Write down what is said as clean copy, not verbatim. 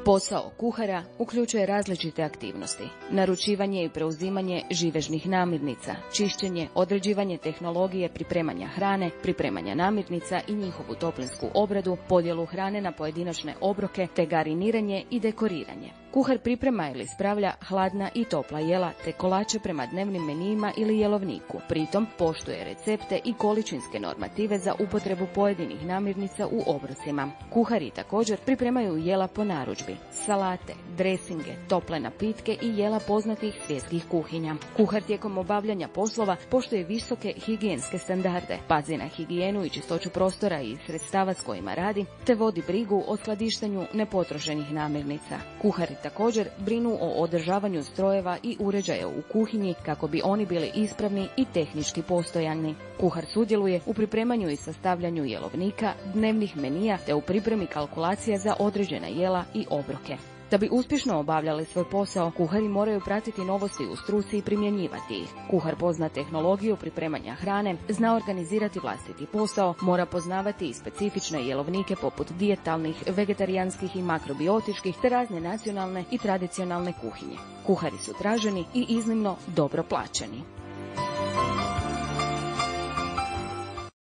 Posao kuhara uključuje različite aktivnosti: naručivanje i preuzimanje živežnih namirnica, čišćenje, određivanje tehnologije pripremanja hrane, pripremanja namirnica i njihovu toplinsku obradu, podjelu hrane na pojedinačne obroke te gariniranje i dekoriranje. Kuhar priprema ili spravlja hladna i topla jela te kolače prema dnevnim menijima ili jelovniku. Pritom poštuje recepte i količinske normative za upotrebu pojedinih namirnica u obrocima. Kuhari također pripremaju jela po narudžbi, salate, dresinge, tople napitke i jela poznatih svjetskih kuhinja. Kuhar tijekom obavljanja poslova poštuje visoke higijenske standarde, pazi na higijenu i čistoću prostora i sredstava s kojima radi, te vodi brigu o skladištenju nepotrošenih namirnica. Kuhari također brinu o održavanju strojeva i uređaja u kuhinji kako bi oni bili ispravni i tehnički postojani. Kuhar sudjeluje u pripremanju i sastavljanju jelovnika, dnevnih menija te u pripremi kalkulacija za određena jela i obroke. Da bi uspješno obavljali svoj posao, kuhari moraju pratiti novosti u struci i primjenjivati ih. Kuhar pozna tehnologiju pripremanja hrane, zna organizirati vlastiti posao, mora poznavati i specifične jelovnike poput dijetalnih, vegetarijanskih i makrobiotičkih te razne nacionalne i tradicionalne kuhinje. Kuhari su traženi i iznimno dobro plaćeni.